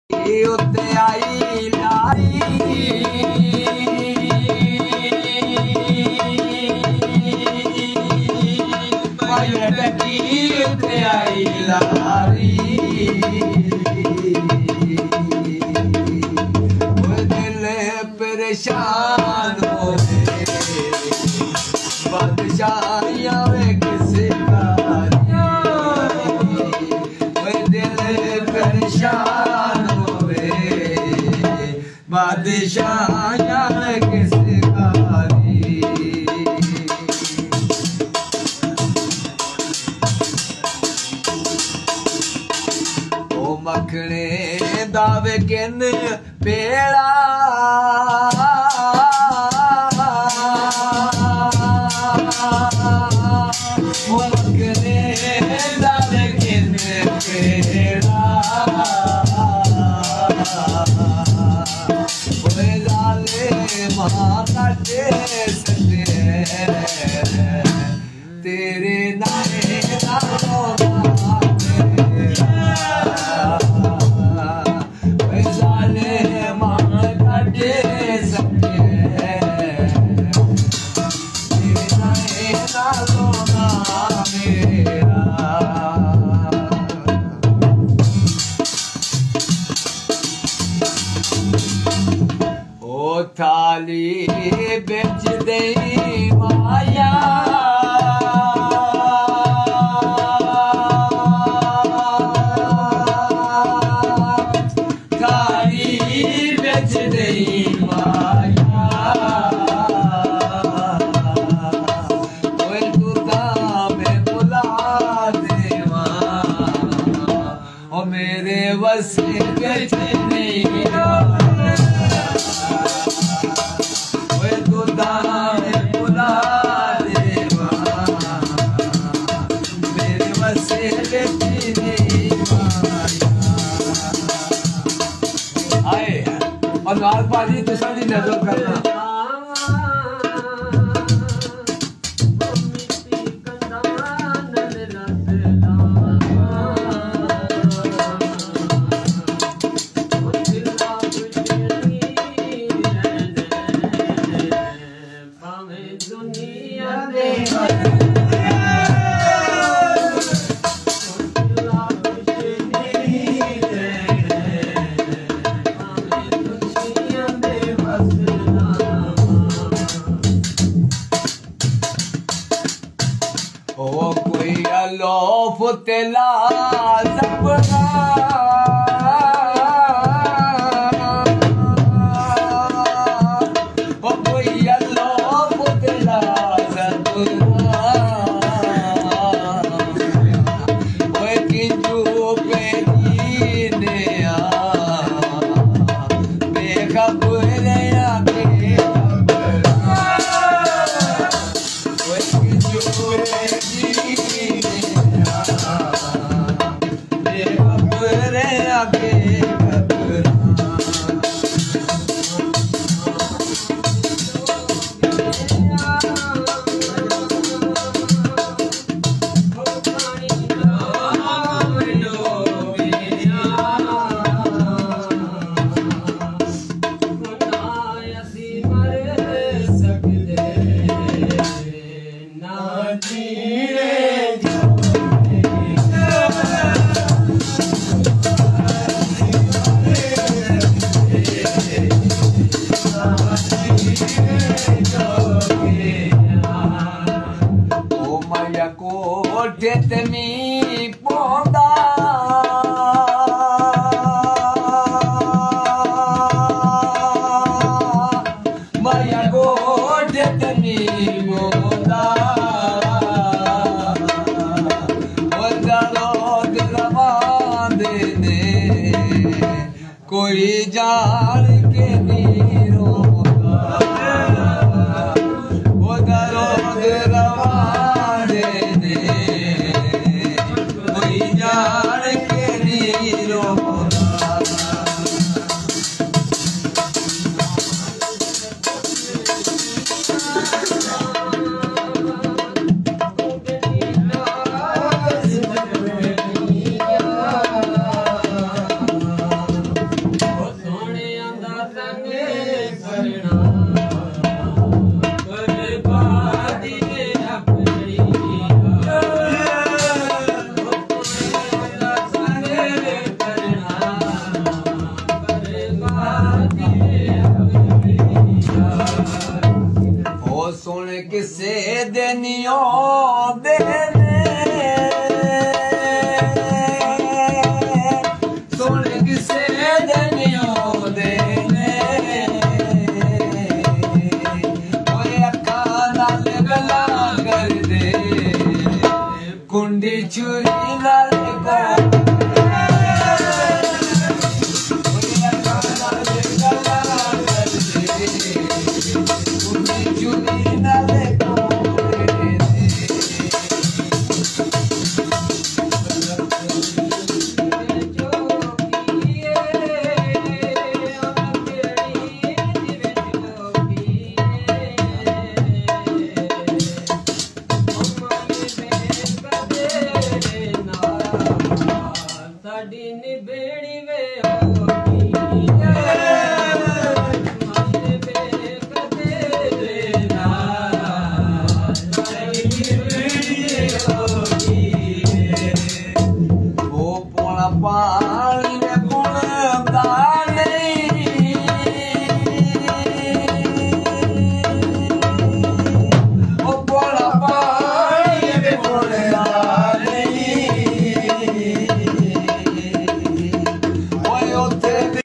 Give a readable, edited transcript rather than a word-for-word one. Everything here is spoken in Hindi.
उत्ते आई लाई टकी उत्ते आई लारी दिल परेशान हो बादशाहियां में किसी परेशान होवे बादशाह किस कारी ओ मखने दावे किन पेड़ा ओ मखने दावे किन पेड़ा तेरे नारे थाली बेच दे माया थाली बेच दे माया कोई दुर्गा में बुला देवा ओ मेरे बस बेच नहीं और लाल पाजी दूसरा दिन नजर करना तेला सपना ओ कोई अल्लाह तेला सपना ओ किंजू पे ने आ बेखबर आके ओ किंजू Detemi ponda Maya go detemi ponda Wadalo dilavande ne koi jaan ke nahi roda Wadalo dilavande आंदे ने सोने किसे दे नहीं आंदे ने ओए अक्खा नाल गला कर दे कुंडी चुरी नाल साडी निभे